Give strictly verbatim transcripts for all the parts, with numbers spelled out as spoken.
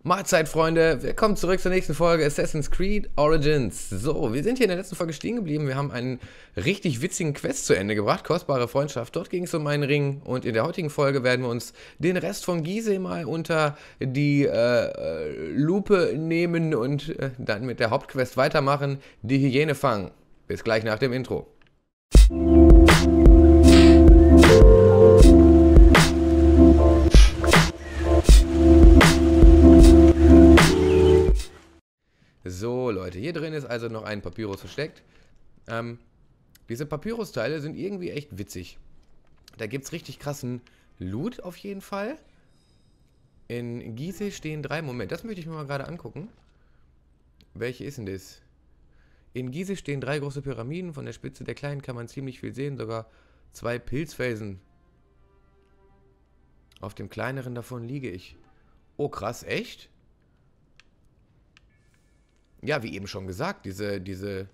Mahlzeit, Freunde. Willkommen zurück zur nächsten Folge Assassin's Creed Origins. So, wir sind hier in der letzten Folge stehen geblieben. Wir haben einen richtig witzigen Quest zu Ende gebracht. Kostbare Freundschaft. Dort ging es um einen Ring. Und in der heutigen Folge werden wir uns den Rest von Gizeh mal unter die äh, Lupe nehmen und äh, dann mit der Hauptquest weitermachen. Die Hyäne fangen. Bis gleich nach dem Intro. So, Leute, hier drin ist also noch ein Papyrus versteckt. Ähm, diese Papyrus-Teile sind irgendwie echt witzig. Da gibt es richtig krassen Loot auf jeden Fall. In Gizeh stehen drei... Moment, das möchte ich mir mal gerade angucken. Welche ist denn das? In Gizeh stehen drei große Pyramiden. Von der Spitze der kleinen kann man ziemlich viel sehen. Sogar zwei Pilzfelsen. Auf dem kleineren davon liege ich. Oh, krass, echt? Ja, wie eben schon gesagt, diese, diese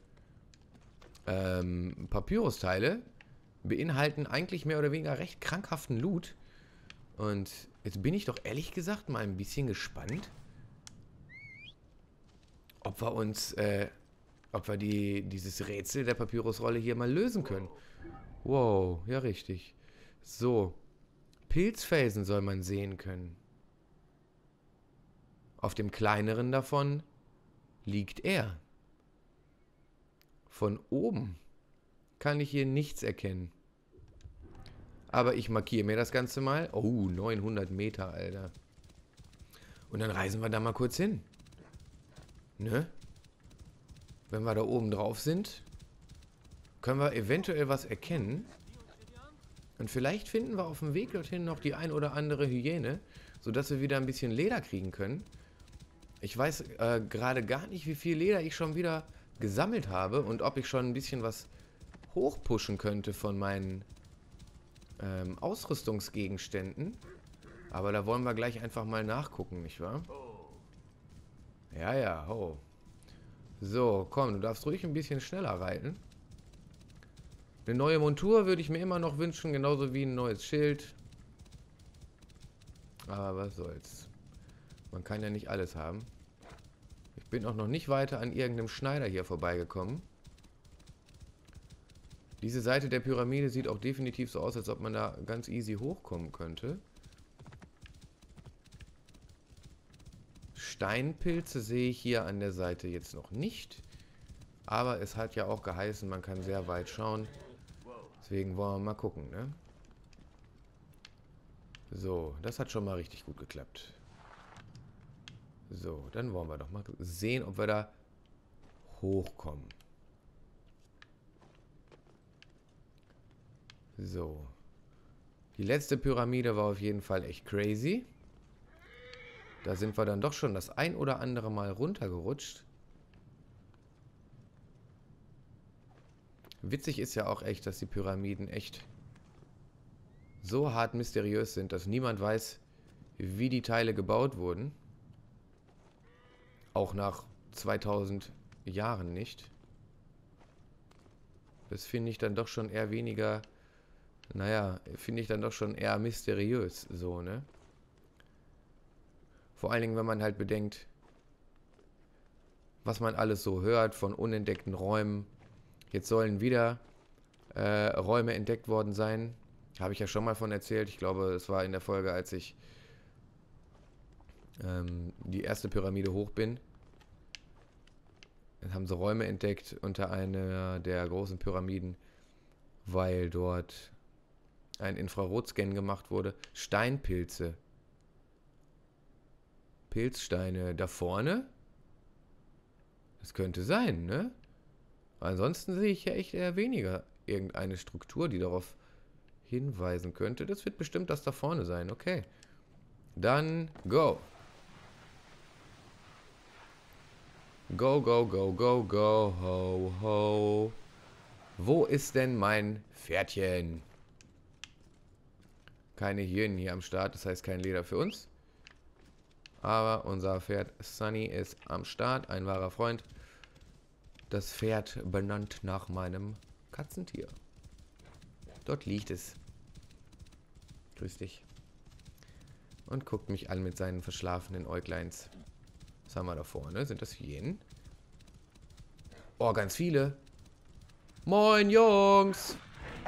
ähm, Papyrus-Teile beinhalten eigentlich mehr oder weniger recht krankhaften Loot. Und jetzt bin ich doch ehrlich gesagt mal ein bisschen gespannt, ob wir uns, äh, ob wir die, dieses Rätsel der Papyrusrolle hier mal lösen können. Wow, ja richtig. So, Pilzfelsen soll man sehen können. Auf dem kleineren davon liegt er. Von oben kann ich hier nichts erkennen. Aber ich markiere mir das Ganze mal. Oh, neunhundert Meter, Alter. Und dann reisen wir da mal kurz hin. Ne? Wenn wir da oben drauf sind, können wir eventuell was erkennen. Und vielleicht finden wir auf dem Weg dorthin noch die ein oder andere Hyäne, sodass wir wieder ein bisschen Leder kriegen können. Ich weiß äh, gerade gar nicht, wie viel Leder ich schon wieder gesammelt habe und ob ich schon ein bisschen was hochpushen könnte von meinen ähm, Ausrüstungsgegenständen. Aber da wollen wir gleich einfach mal nachgucken, nicht wahr? Ja, ja, ho. So, komm, du darfst ruhig ein bisschen schneller reiten. Eine neue Montur würde ich mir immer noch wünschen, genauso wie ein neues Schild. Aber was soll's. Man kann ja nicht alles haben. Ich bin auch noch nicht weiter an irgendeinem Schneider hier vorbeigekommen. Diese Seite der Pyramide sieht auch definitiv so aus, als ob man da ganz easy hochkommen könnte. Steinpilze sehe ich hier an der Seite jetzt noch nicht. Aber es hat ja auch geheißen, man kann sehr weit schauen. Deswegen wollen wir mal gucken, ne? So, das hat schon mal richtig gut geklappt. So, dann wollen wir doch mal sehen, ob wir da hochkommen. So. Die letzte Pyramide war auf jeden Fall echt crazy. Da sind wir dann doch schon das ein oder andere Mal runtergerutscht. Witzig ist ja auch echt, dass die Pyramiden echt so hart mysteriös sind, dass niemand weiß, wie die Teile gebaut wurden. Auch nach zweitausend Jahren nicht. Das finde ich dann doch schon eher weniger, naja, finde ich dann doch schon eher mysteriös, so, ne? Vor allen Dingen, wenn man halt bedenkt, was man alles so hört von unentdeckten Räumen. Jetzt sollen wieder äh, Räume entdeckt worden sein. Habe ich ja schon mal von erzählt. Ich glaube, es war in der Folge, als ich ähm, die erste Pyramide hoch bin. Dann haben sie Räume entdeckt unter einer der großen Pyramiden, weil dort ein Infrarotscan gemacht wurde. Steinpilze. Pilzsteine da vorne? Das könnte sein, ne? Ansonsten sehe ich ja echt eher weniger irgendeine Struktur, die darauf hinweisen könnte. Das wird bestimmt das da vorne sein. Okay. Dann go. Go, go, go, go, go, ho, ho. Wo ist denn mein Pferdchen? Keine Hyänen hier am Start, das heißt kein Leder für uns. Aber unser Pferd Sunny ist am Start, ein wahrer Freund. Das Pferd benannt nach meinem Katzentier. Dort liegt es. Grüß dich. Und guckt mich an mit seinen verschlafenen Äugleins. Was haben wir da vorne? Sind das Hyänen? Oh, ganz viele. Moin, Jungs.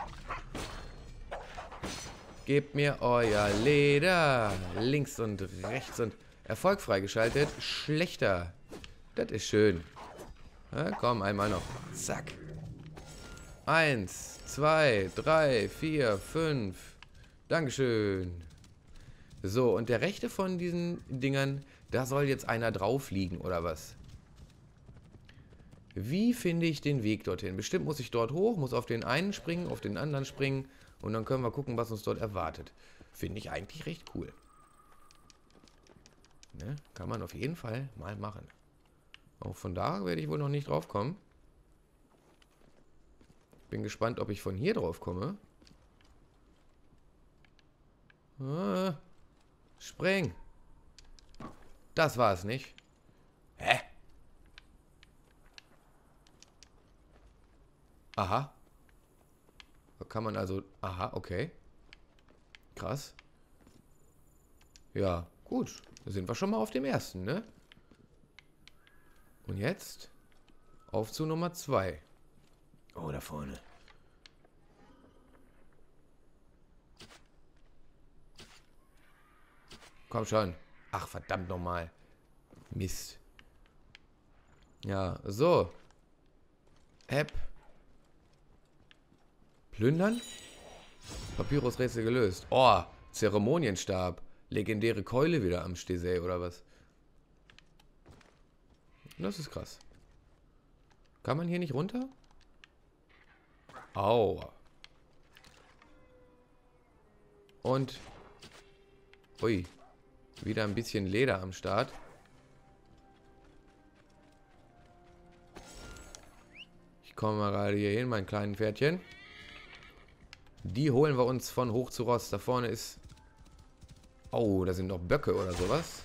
Gebt mir euer Leder. Links und rechts und Erfolg freigeschaltet. Schlechter. Das ist schön. Ja, komm, einmal noch. Zack. Eins, zwei, drei, vier, fünf. Dankeschön. So, und der rechte von diesen Dingern, da soll jetzt einer drauf liegen, oder was? Wie finde ich den Weg dorthin? Bestimmt muss ich dort hoch, muss auf den einen springen, auf den anderen springen und dann können wir gucken, was uns dort erwartet. Finde ich eigentlich recht cool. Ne? Kann man auf jeden Fall mal machen. Auch von da werde ich wohl noch nicht drauf kommen. Bin gespannt, ob ich von hier drauf komme. Ah, spring. Das war es nicht. Hä? Aha. Da kann man also... Aha, okay. Krass. Ja, gut. Da sind wir schon mal auf dem ersten, ne? Und jetzt auf zu Nummer zwei. Oh, da vorne. Komm schon. Ach, verdammt nochmal. Mist. Ja, so. App. Plündern? Papyrusrätsel gelöst. Oh, Zeremonienstab. Legendäre Keule wieder am Stesay, oder was? Das ist krass. Kann man hier nicht runter? Aua. Und... Ui. Wieder ein bisschen Leder am Start. Ich komme mal gerade hier hin, mein kleinen Pferdchen. Die holen wir uns von hoch zu Rost. Da vorne ist... Oh, da sind noch Böcke oder sowas.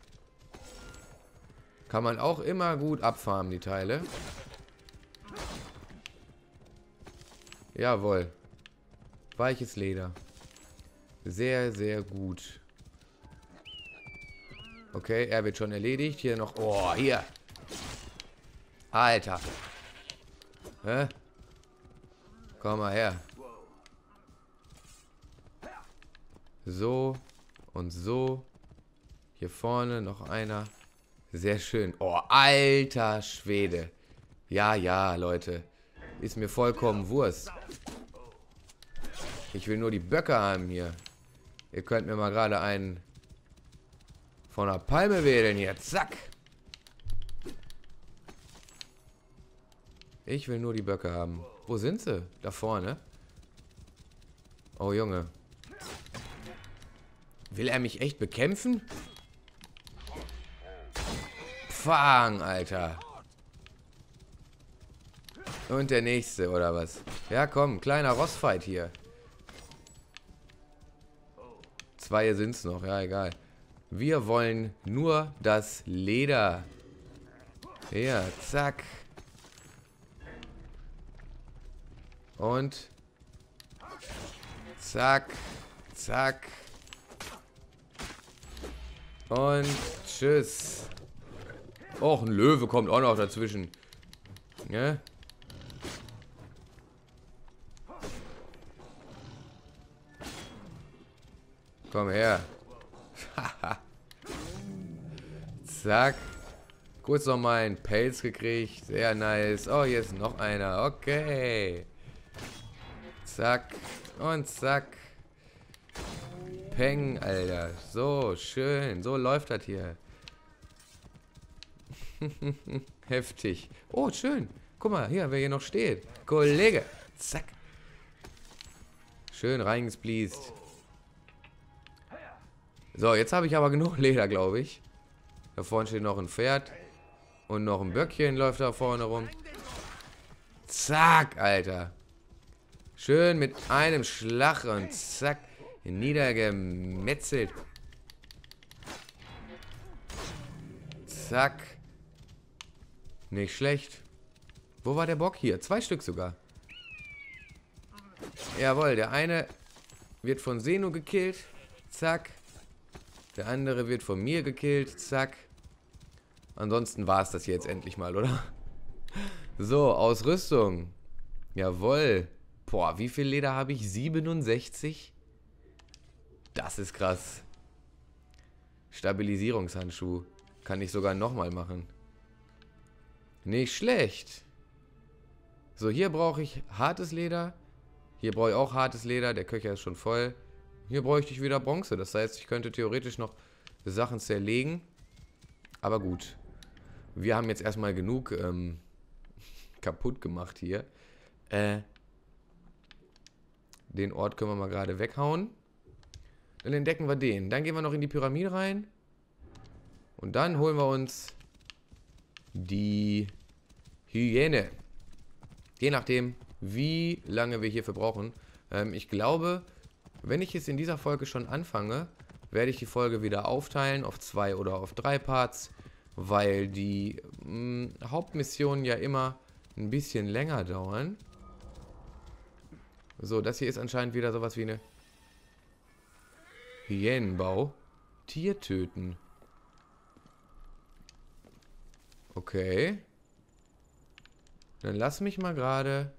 Kann man auch immer gut abfarmen, die Teile. Jawohl. Weiches Leder. Sehr, sehr gut. Okay, er wird schon erledigt. Hier noch... Oh, hier. Alter. Hä? Komm mal her. So. Und so. Hier vorne noch einer. Sehr schön. Oh, alter Schwede. Ja, ja, Leute. Ist mir vollkommen Wurst. Ich will nur die Böcke haben hier. Ihr könnt mir mal gerade einen von der Palme wählen hier. Zack. Ich will nur die Böcke haben. Wo sind sie? Da vorne. Oh, Junge. Will er mich echt bekämpfen? Fang, Alter. Und der nächste, oder was? Ja, komm, kleiner Rossfight hier. Zwei sind's noch, ja, egal. Wir wollen nur das Leder. Ja, zack. Und zack, zack. Und tschüss. Och, ein Löwe kommt auch noch dazwischen. Ja? Komm her. Zack. Kurz noch mal einen Pelz gekriegt. Sehr nice. Oh, hier ist noch einer. Okay. Zack. Und zack. Peng, Alter. So, schön. So läuft das hier. Heftig. Oh, schön. Guck mal, hier, wer hier noch steht. Kollege. Zack. Schön reingespleast. So, jetzt habe ich aber genug Leder, glaube ich. Da vorne steht noch ein Pferd. Und noch ein Böckchen läuft da vorne rum. Zack, Alter. Schön mit einem Schlag und zack. Niedergemetzelt. Zack. Nicht schlecht. Wo war der Bock hier? Zwei Stück sogar. Jawohl, der eine wird von Seno gekillt. Zack. Der andere wird von mir gekillt. Zack. Ansonsten war es das hier jetzt endlich mal, oder? So, Ausrüstung. Jawohl. Boah, wie viel Leder habe ich? siebenundsechzig? Das ist krass. Stabilisierungshandschuh. Kann ich sogar nochmal machen. Nicht schlecht. So, hier brauche ich hartes Leder. Hier brauche ich auch hartes Leder. Der Köcher ist schon voll. Hier bräuchte ich wieder Bronze. Das heißt, ich könnte theoretisch noch Sachen zerlegen. Aber gut. Wir haben jetzt erstmal genug ähm, kaputt gemacht hier. Äh, den Ort können wir mal gerade weghauen. Dann entdecken wir den. Dann gehen wir noch in die Pyramide rein. Und dann holen wir uns die Hyäne. Je nachdem, wie lange wir hierfür brauchen. Ähm, ich glaube, wenn ich jetzt in dieser Folge schon anfange, werde ich die Folge wieder aufteilen auf zwei oder auf drei Parts, weil die mh, Hauptmissionen ja immer ein bisschen länger dauern. So, das hier ist anscheinend wieder sowas wie eine Hyänenbau. Tier töten. Okay. Dann lass mich mal gerade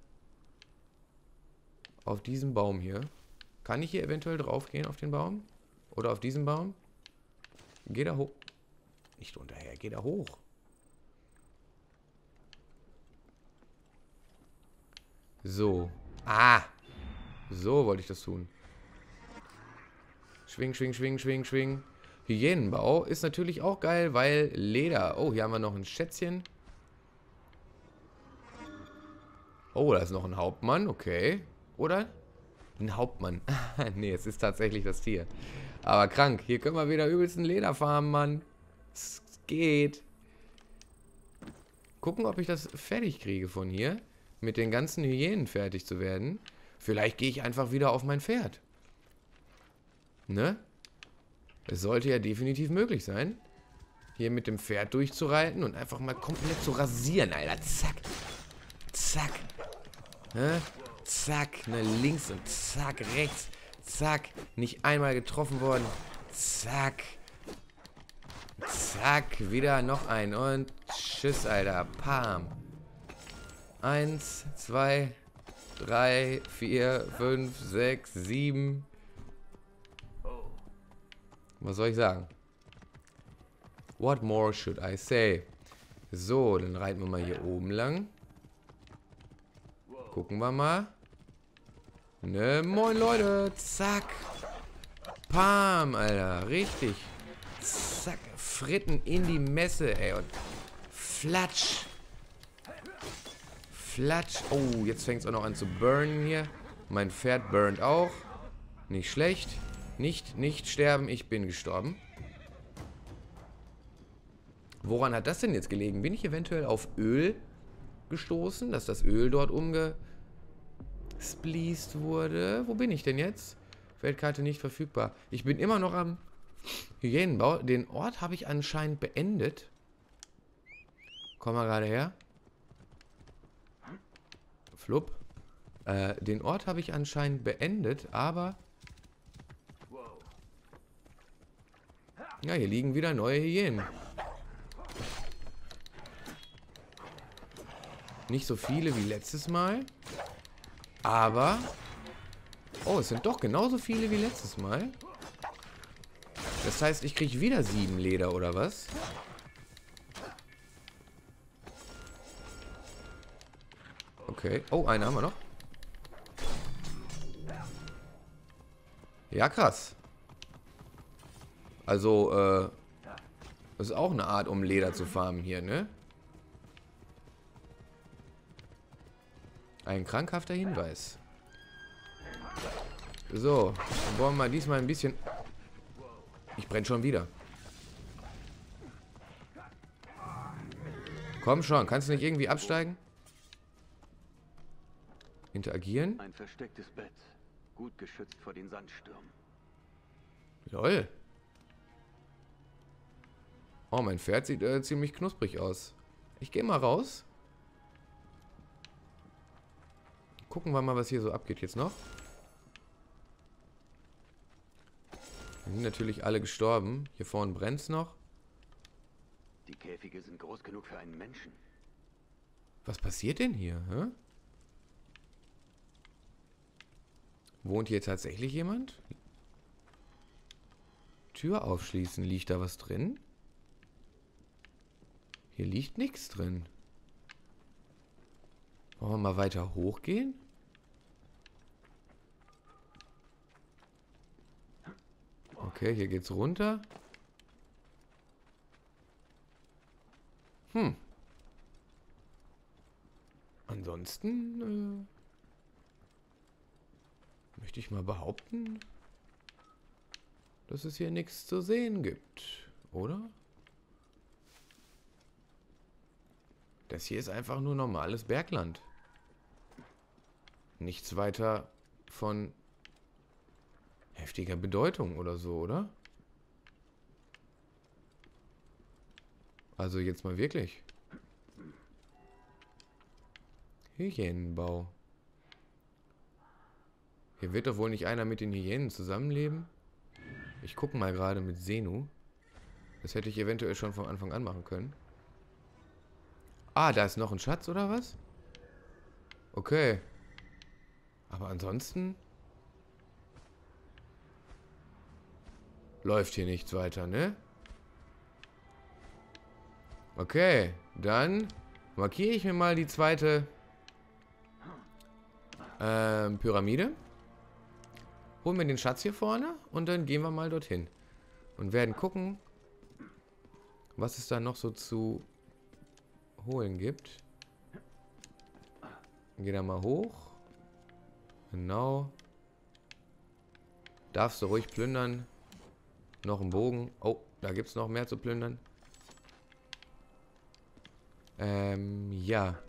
auf diesen Baum hier. Kann ich hier eventuell drauf gehen auf den Baum? Oder auf diesen Baum? Geh da hoch. Nicht unterher, geh da hoch. So. Ah. So wollte ich das tun. Schwing, schwing, schwing, schwing, schwing. Hyänenbau ist natürlich auch geil, weil Leder. Oh, hier haben wir noch ein Schätzchen. Oh, da ist noch ein Hauptmann. Okay. Oder? Ein Hauptmann. Nee, es ist tatsächlich das Tier. Aber krank. Hier können wir wieder übelst ein Leder farmen, Mann. Es geht. Gucken, ob ich das fertig kriege von hier. Mit den ganzen Hyänen fertig zu werden. Vielleicht gehe ich einfach wieder auf mein Pferd. Ne? Es sollte ja definitiv möglich sein, hier mit dem Pferd durchzureiten und einfach mal komplett zu rasieren, Alter. Zack. Zack. Ne? Zack. Ne, links und zack, rechts. Zack. Nicht einmal getroffen worden. Zack. Zack. Wieder noch ein. Und tschüss, Alter. Pam. Eins, zwei, drei, vier, fünf, sechs, sieben. Was soll ich sagen? What more should I say? So, dann reiten wir mal hier oben lang. Gucken wir mal. Ne, moin Leute. Zack. Pam, Alter. Richtig. Zack. Fritten in die Messe, ey. Und flatsch. Flatsch. Oh, jetzt fängt es auch noch an zu burnen hier. Mein Pferd burnt auch. Nicht schlecht. Nicht, nicht sterben. Ich bin gestorben. Woran hat das denn jetzt gelegen? Bin ich eventuell auf Öl gestoßen, dass das Öl dort umgespleast wurde? Wo bin ich denn jetzt? Weltkarte nicht verfügbar. Ich bin immer noch am Hyänenbau. Den Ort habe ich anscheinend beendet. Komm mal gerade her. Flupp. Äh, den Ort habe ich anscheinend beendet, aber... Ja, hier liegen wieder neue Hyänen. Nicht so viele wie letztes Mal. Aber... Oh, es sind doch genauso viele wie letztes Mal. Das heißt, ich kriege wieder sieben Leder, oder was? Okay. Oh, einen haben wir noch. Ja, krass. Also, äh... das ist auch eine Art, um Leder zu farmen hier, ne? Ein krankhafter Hinweis. So, dann wollen wir mal diesmal ein bisschen... Ich brenne schon wieder. Komm schon, kannst du nicht irgendwie absteigen? Interagieren? Ein verstecktes Bett. Gut geschützt vor den Sandstürmen. Lol. Oh, mein Pferd sieht äh, ziemlich knusprig aus. Ich gehe mal raus. Gucken wir mal, was hier so abgeht jetzt noch. Die sind natürlich alle gestorben. Hier vorne brennt's noch. Die Käfige sind groß genug für einen Menschen. Was passiert denn hier? Hä? Wohnt hier tatsächlich jemand? Tür aufschließen. Liegt da was drin? Hier liegt nichts drin. Wollen wir mal weiter hochgehen? Okay, hier geht's runter. Hm. Ansonsten äh, möchte ich mal behaupten, dass es hier nichts zu sehen gibt, oder? Das hier ist einfach nur normales Bergland. Nichts weiter von heftiger Bedeutung oder so, oder? Also jetzt mal wirklich. Hyänenbau. Hier wird doch wohl nicht einer mit den Hyänen zusammenleben? Ich gucke mal gerade mit Senu. Das hätte ich eventuell schon von Anfang an machen können. Ah, da ist noch ein Schatz, oder was? Okay. Aber ansonsten läuft hier nichts weiter, ne? Okay, dann markiere ich mir mal die zweite ähm, Pyramide. Holen wir den Schatz hier vorne und dann gehen wir mal dorthin. Und werden gucken, was es da noch so zu holen gibt. Geh da mal hoch. Genau. Darfst du ruhig plündern. Noch ein Bogen. Oh, da gibt es noch mehr zu plündern. Ähm, ja.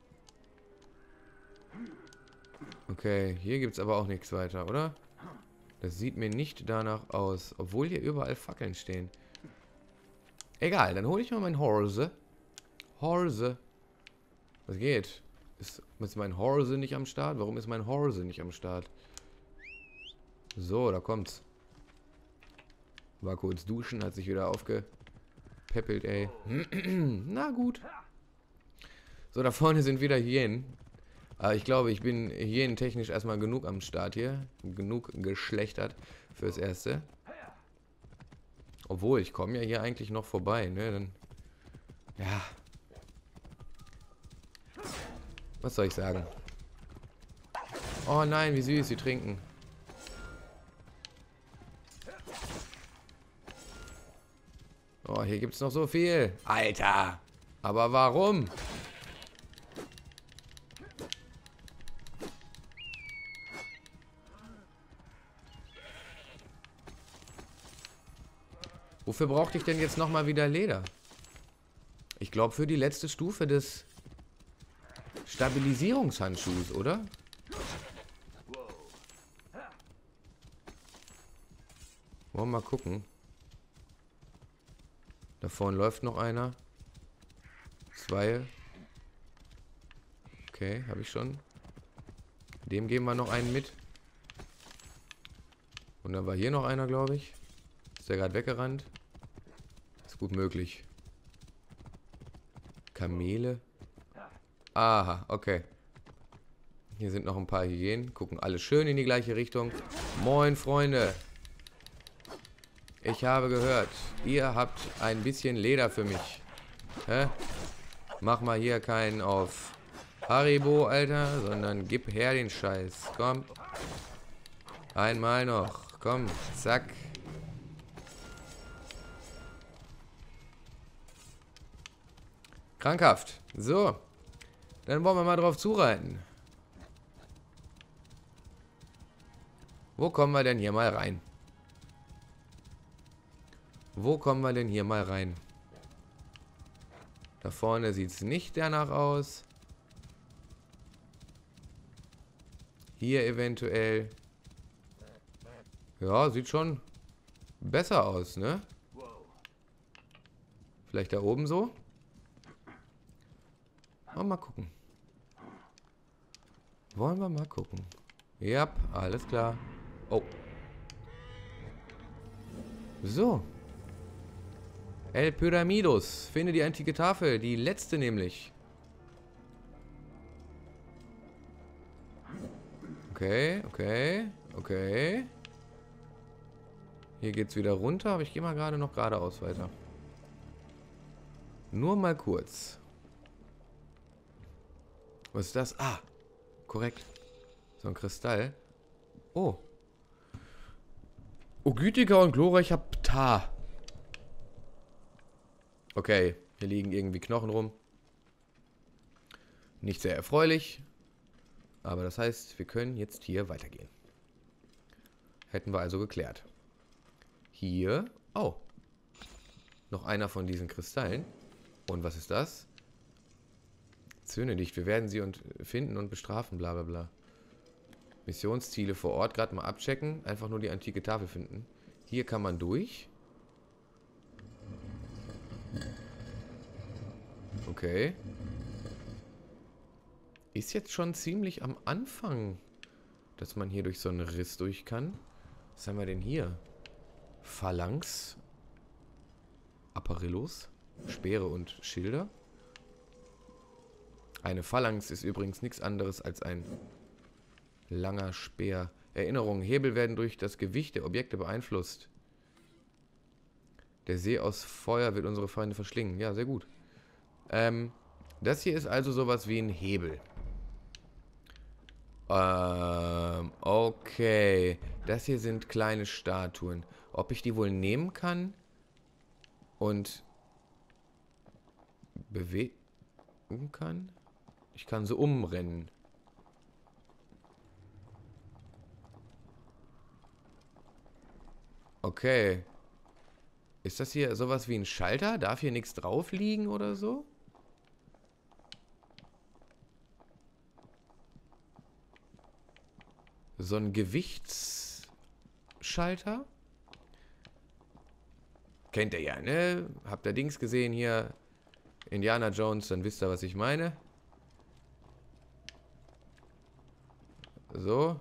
Okay, hier gibt es aber auch nichts weiter, oder? Das sieht mir nicht danach aus. Obwohl hier überall Fackeln stehen. Egal, dann hole ich mal mein Horse. Horse. Was geht? Ist, ist mein Horse nicht am Start? Warum ist mein Horse nicht am Start? So, da kommt's. War kurz duschen, hat sich wieder aufgepäppelt, ey. Na gut. So, da vorne sind wieder Hyänen. Aber ich glaube, ich bin hyänentechnisch erstmal genug am Start hier. Genug geschlechtert fürs Erste. Obwohl, ich komme ja hier eigentlich noch vorbei, ne? Dann, ja. Was soll ich sagen? Oh nein, wie süß, sie trinken. Oh, hier gibt es noch so viel. Alter! Aber warum? Wofür brauchte ich denn jetzt nochmal wieder Leder? Ich glaube für die letzte Stufe des Stabilisierungshandschuhs, oder? Wollen wir mal gucken. Da vorne läuft noch einer. Zwei. Okay, habe ich schon. Dem geben wir noch einen mit. Und dann war hier noch einer, glaube ich. Ist der gerade weggerannt? Ist gut möglich. Kamele. Aha, okay. Hier sind noch ein paar Hyänen. Gucken alle schön in die gleiche Richtung. Moin, Freunde. Ich habe gehört, ihr habt ein bisschen Leder für mich. Hä? Mach mal hier keinen auf Haribo, Alter, sondern gib her den Scheiß. Komm. Einmal noch. Komm, zack. Krankhaft. So. Dann wollen wir mal drauf zureiten. Wo kommen wir denn hier mal rein? Wo kommen wir denn hier mal rein? Da vorne sieht es nicht danach aus. Hier eventuell. Ja, sieht schon besser aus, ne? Vielleicht da oben so? Oh, mal gucken. Wollen wir mal gucken. Ja, alles klar. Oh. So. El Pyramidos. Finde die antike Tafel. Die letzte nämlich. Okay, okay, okay. Hier geht's wieder runter, aber ich gehe mal gerade noch geradeaus weiter. Nur mal kurz. Was ist das? Ah, korrekt. So ein Kristall. Oh. Oh, gütiger und glorreicher Ptah. Okay, hier liegen irgendwie Knochen rum. Nicht sehr erfreulich. Aber das heißt, wir können jetzt hier weitergehen. Hätten wir also geklärt. Hier. Oh. Noch einer von diesen Kristallen. Und was ist das? Zöhne nicht. Wir werden sie und finden und bestrafen, bla bla bla. Missionsziele vor Ort gerade mal abchecken. Einfach nur die antike Tafel finden. Hier kann man durch. Okay. Ist jetzt schon ziemlich am Anfang, dass man hier durch so einen Riss durch kann. Was haben wir denn hier? Phalanx. Apparillos. Speere und Schilder. Eine Phalanx ist übrigens nichts anderes als ein langer Speer. Erinnerungen. Hebel werden durch das Gewicht der Objekte beeinflusst. Der See aus Feuer wird unsere Feinde verschlingen. Ja, sehr gut. Ähm, das hier ist also sowas wie ein Hebel. Ähm, okay. Das hier sind kleine Statuen. Ob ich die wohl nehmen kann und bewegen kann? Ich kann sie umrennen. Okay. Ist das hier sowas wie ein Schalter? Darf hier nichts drauf liegen oder so? So ein Gewichtsschalter? Kennt ihr ja, ne? Habt ihr Dings gesehen hier? Indiana Jones, dann wisst ihr, was ich meine. So.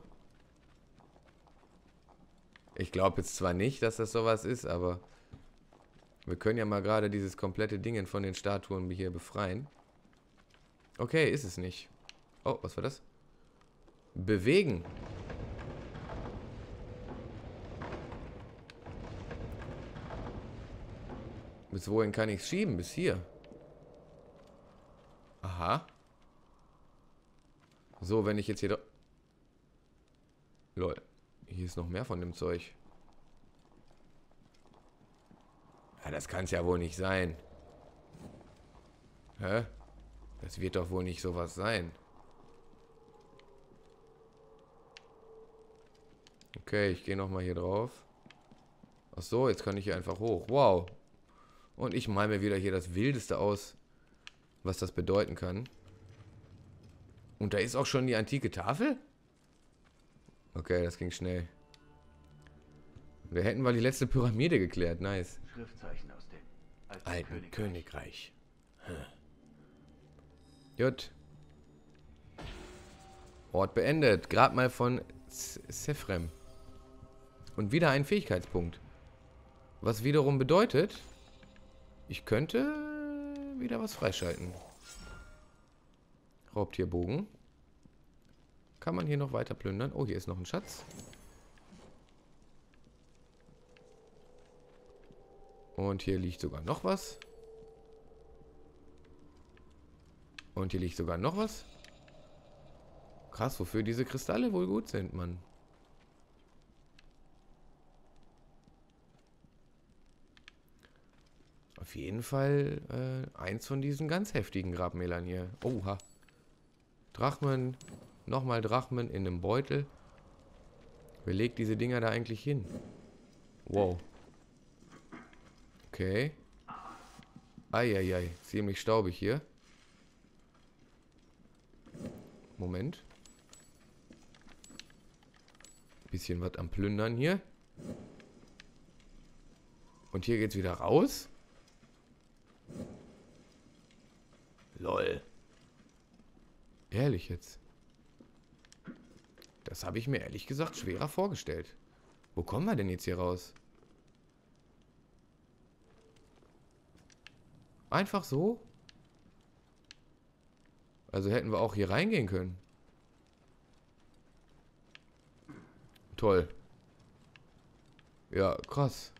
Ich glaube jetzt zwar nicht, dass das sowas ist, aber wir können ja mal gerade dieses komplette Ding von den Statuen hier befreien. Okay, ist es nicht. Oh, was war das? Bewegen. Bis wohin kann ich es schieben? Bis hier. Aha. So, wenn ich jetzt hier... Lol. Hier ist noch mehr von dem Zeug. Ja, das kann es ja wohl nicht sein. Hä? Das wird doch wohl nicht sowas sein. Okay, ich gehe nochmal hier drauf. Ach so, jetzt kann ich hier einfach hoch. Wow. Und ich mal mir wieder hier das Wildeste aus, was das bedeuten kann. Und da ist auch schon die antike Tafel? Okay, das ging schnell. Da hätten wir die letzte Pyramide geklärt. Nice. Schriftzeichen aus dem alten, Alten Königreich. Königreich. Hm. Gut. Ort beendet. Grabmal von Sephrem. Und wieder ein Fähigkeitspunkt. Was wiederum bedeutet, ich könnte wieder was freischalten. Raubtierbogen. Kann man hier noch weiter plündern? Oh, hier ist noch ein Schatz. Und hier liegt sogar noch was. Und hier liegt sogar noch was. Krass, wofür diese Kristalle wohl gut sind, Mann. Auf jeden Fall äh, eins von diesen ganz heftigen Grabmälern hier. Oha. Drachmen. Nochmal Drachmen in einem Beutel. Wer legt diese Dinger da eigentlich hin? Wow. Okay. Eieiei. Ziemlich staubig hier. Moment. Bisschen was am Plündern hier. Und hier geht's wieder raus. Lol. Ehrlich jetzt. Das habe ich mir ehrlich gesagt schwerer vorgestellt. Wo kommen wir denn jetzt hier raus? Einfach so? Also hätten wir auch hier reingehen können. Toll. Ja, krass.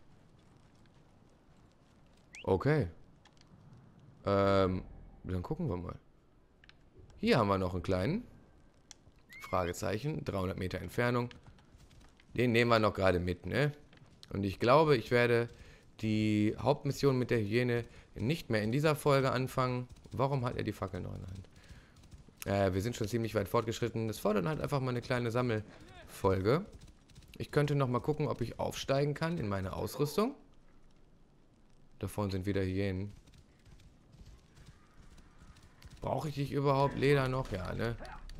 Okay. Ähm, dann gucken wir mal. Hier haben wir noch einen kleinen. Fragezeichen. dreihundert Meter Entfernung. Den nehmen wir noch gerade mit, ne? Und ich glaube, ich werde die Hauptmission mit der Hyäne nicht mehr in dieser Folge anfangen. Warum hat er die Fackel noch in der Hand? Äh, wir sind schon ziemlich weit fortgeschritten. Das fordert halt einfach mal eine kleine Sammelfolge. Ich könnte noch mal gucken, ob ich aufsteigen kann in meine Ausrüstung. Da vorne sind wieder Hyänen. Brauche ich dich überhaupt Leder noch? Ja, ne?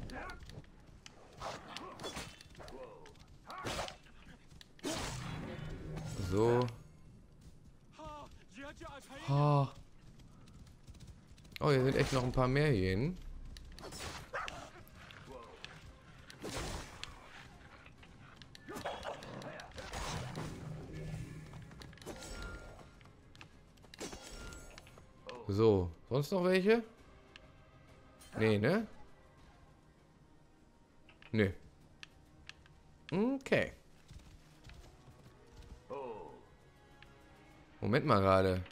So. Oh. Oh, hier sind echt noch ein paar mehr Hyänen. So, sonst noch welche? Nee, ne? Nee. Okay. Moment mal gerade.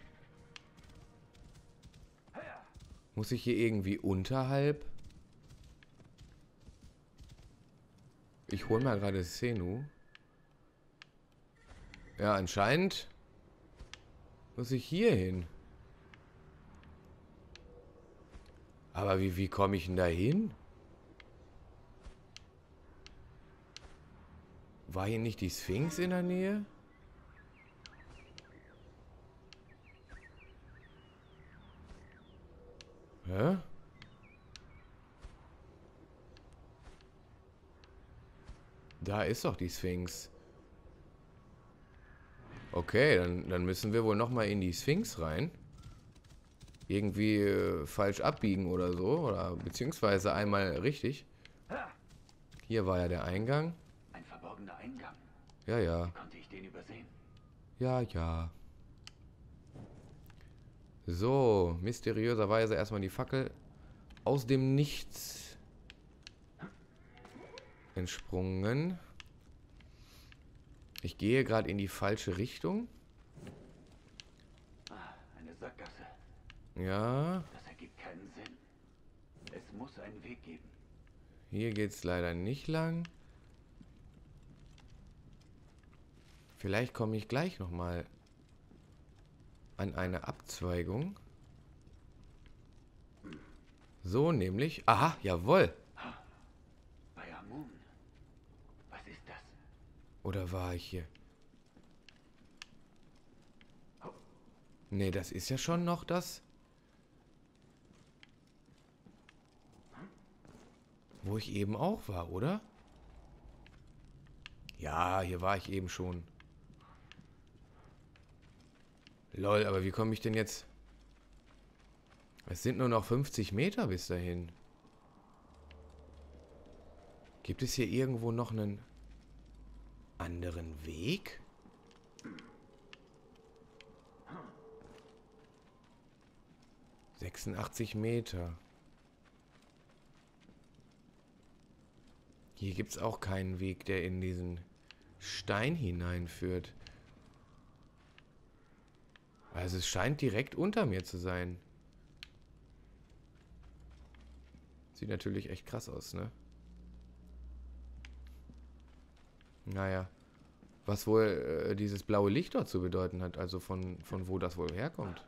Muss ich hier irgendwie unterhalb? Ich hole mal gerade Xenu. Ja, anscheinend muss ich hier hin. Aber wie, wie komme ich denn da hin? War hier nicht die Sphinx in der Nähe? Hä? Da ist doch die Sphinx. Okay, dann, dann müssen wir wohl nochmal in die Sphinx rein. Irgendwie äh, falsch abbiegen oder so. Oder beziehungsweise einmal richtig. Hier war ja der Eingang. Ein verborgener Eingang. Ja, ja. Wie konnte ich den übersehen? Ja, ja. So, mysteriöserweise erstmal die Fackel aus dem Nichts entsprungen. Ich gehe gerade in die falsche Richtung. Ah, eine Sackgasse. Ja. Das ergibt keinen Sinn. Es muss einen Weg geben. Hier geht es leider nicht lang. Vielleicht komme ich gleich nochmal an eine Abzweigung. So nämlich. Aha, jawohl. Bei Amun. Was ist das? Oder war ich hier? Nee, das ist ja schon noch das. Wo ich eben auch war, oder? Ja, hier war ich eben schon. Lol, aber wie komme ich denn jetzt? Es sind nur noch fünfzig Meter bis dahin. Gibt es hier irgendwo noch einen anderen Weg? sechsundachtzig Meter. Hier gibt es auch keinen Weg, der in diesen Stein hineinführt. Also es scheint direkt unter mir zu sein. Sieht natürlich echt krass aus, ne? Naja. Was wohl äh, dieses blaue Licht dort zu bedeuten hat, also von, von wo das wohl herkommt.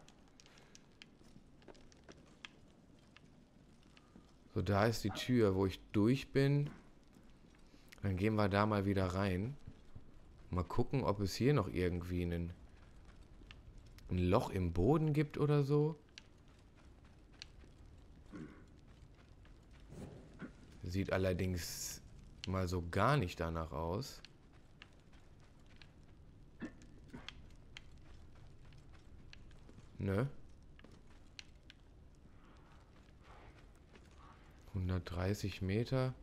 So, da ist die Tür, wo ich durch bin. Dann gehen wir da mal wieder rein. Mal gucken, ob es hier noch irgendwie einen, ein Loch im Boden gibt oder so. Sieht allerdings mal so gar nicht danach aus. Ne? hundertdreißig Meter.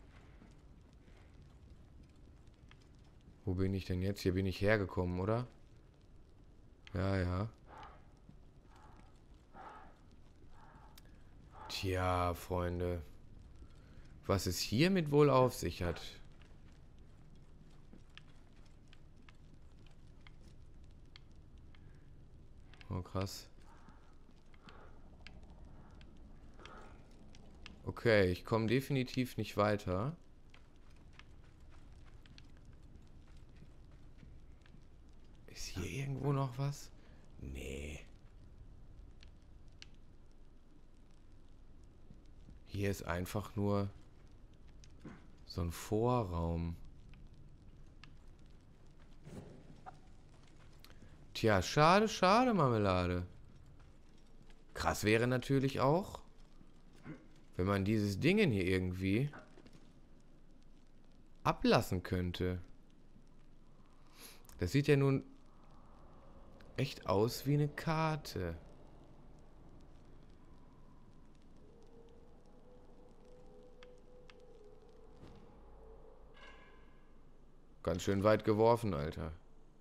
Wo bin ich denn jetzt? Hier bin ich hergekommen, oder? Ja, ja. Tja, Freunde. Was es hiermit wohl auf sich hat. Oh, krass. Okay, ich komme definitiv nicht weiter. Ist hier irgendwo noch was? Nee. Hier ist einfach nur so ein Vorraum. Tja, schade, schade, Marmelade. Krass wäre natürlich auch, wenn man dieses Ding hier irgendwie ablassen könnte. Das sieht ja nun echt aus wie eine Karte. Ganz schön weit geworfen, Alter.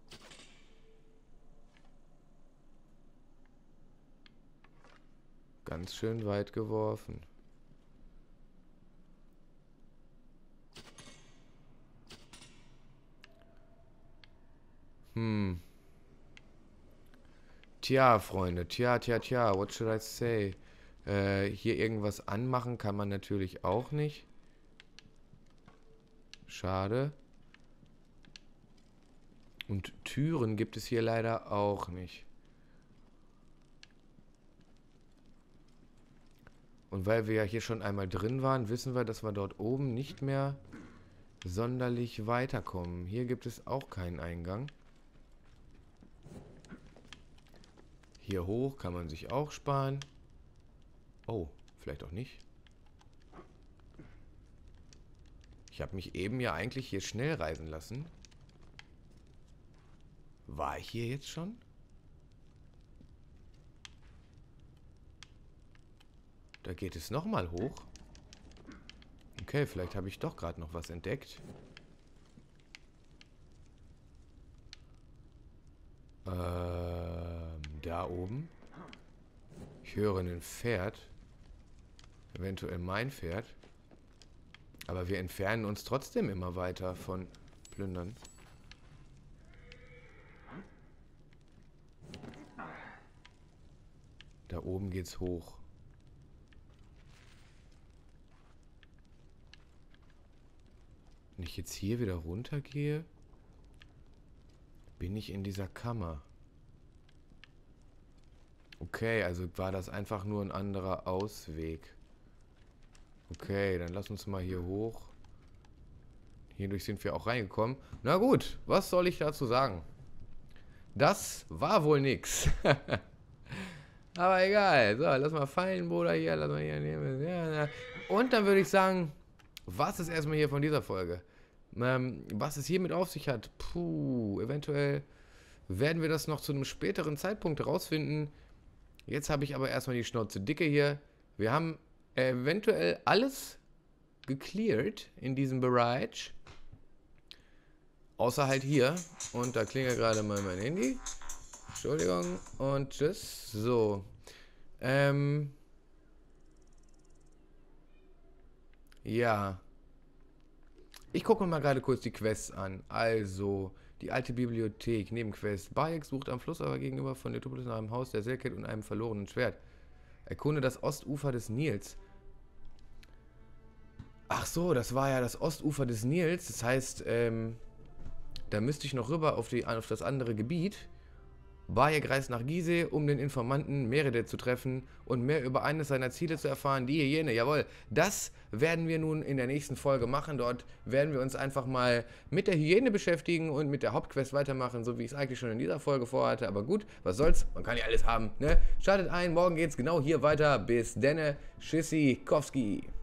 Ganz schön weit geworfen. Hm. Tja, Freunde. Tja, tja, tja. What should I say? Äh, hier irgendwas anmachen kann man natürlich auch nicht. Schade. Und Türen gibt es hier leider auch nicht. Und weil wir ja hier schon einmal drin waren, wissen wir, dass wir dort oben nicht mehr sonderlich weiterkommen. Hier gibt es auch keinen Eingang. Hier hoch kann man sich auch sparen. Oh, vielleicht auch nicht. Ich habe mich eben ja eigentlich hier schnell reisen lassen. War ich hier jetzt schon? Da geht es nochmal hoch. Okay, vielleicht habe ich doch gerade noch was entdeckt. Ähm, da oben. Ich höre ein Pferd. Eventuell mein Pferd. Aber wir entfernen uns trotzdem immer weiter von Plündern. Da oben geht's hoch. Wenn ich jetzt hier wieder runtergehe, bin ich in dieser Kammer. Okay, also war das einfach nur ein anderer Ausweg. Okay, dann lass uns mal hier hoch. Hierdurch sind wir auch reingekommen. Na gut, was soll ich dazu sagen? Das war wohl nix. Aber egal. So, lass mal fallen, Bruder, hier. Lass mal hier nehmen. Und dann würde ich sagen, was ist erstmal hier von dieser Folge? Ähm, was es hiermit auf sich hat? Puh, eventuell werden wir das noch zu einem späteren Zeitpunkt herausfinden. Jetzt habe ich aber erstmal die Schnauze dicke hier. Wir haben eventuell alles gecleared in diesem Bereich. Außer halt hier. Und da klingelt gerade mal mein Handy. Entschuldigung. Und tschüss. So. Ähm. Ja. Ich gucke mir mal gerade kurz die Quests an. Also, die alte Bibliothek, Nebenquest. Bayek sucht am Fluss aber gegenüber von Metropolis nach einem Haus der Selket und einem verlorenen Schwert. Erkunde das Ostufer des Nils. Ach so, das war ja das Ostufer des Nils. Das heißt, ähm, da müsste ich noch rüber auf, die, auf das andere Gebiet. Bayek reist nach Gizeh, um den Informanten Meredith zu treffen und mehr über eines seiner Ziele zu erfahren, die Hyäne. Jawohl, das werden wir nun in der nächsten Folge machen. Dort werden wir uns einfach mal mit der Hyäne beschäftigen und mit der Hauptquest weitermachen, so wie ich es eigentlich schon in dieser Folge vorhatte. Aber gut, was soll's, man kann ja alles haben, ne? Schaltet ein, morgen geht's genau hier weiter. Bis denne, Tschüssikowski.